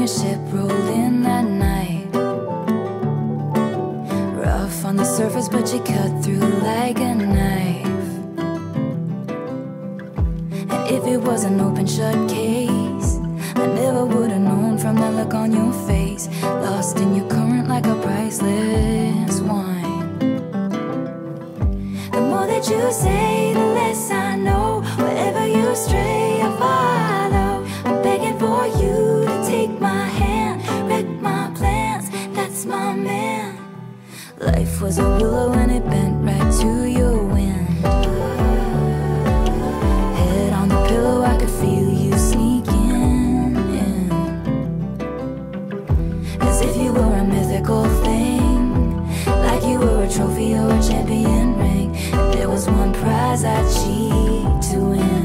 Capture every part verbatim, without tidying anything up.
ship rolled in that night. Rough on the surface, but you cut through like a knife. And if it was an open shut case, I never would've known from that look on your face. Lost in your current like a priceless wine. The more that you say, the less I know. Wherever you stray, I follow. I'm begging for you to take my hand, wreck my plans, that's my man. Life was a willow and it bent right to your wind. Head on the pillow, I could feel you sneaking in, as if you were a mythical thing, like you were a trophy or a champion ring. If there was one prize I'd cheat to win.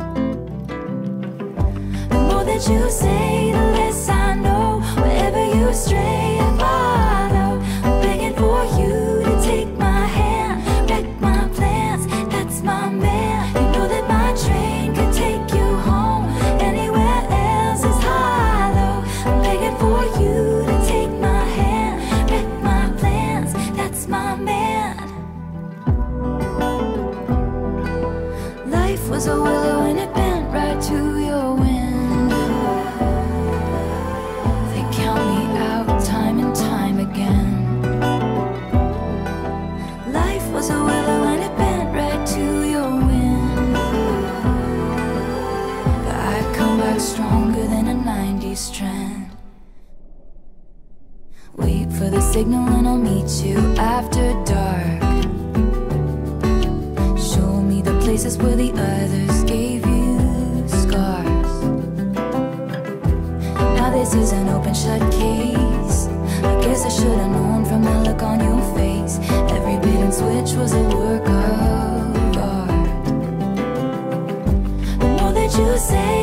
The more that you say, the less I know. Wherever you stray, I follow. I'm begging for you to take my hand, wreck my plans, that's my man. You know that my train could take you home, anywhere else is hollow. I'm begging for you to take my hand, wreck my plans, that's my man. Life was a willow and it bent right to your window. They count me out time and time again. Life was a willow and it bent right to your window. But I come back stronger than a nineties trend. Wait for the signal and I'll meet you after dark. Show me the places where the others gave you scars. Now this is an open shut case. I guess I should've known from the look on your face. Every bait and switch was a work of art. The more that you say,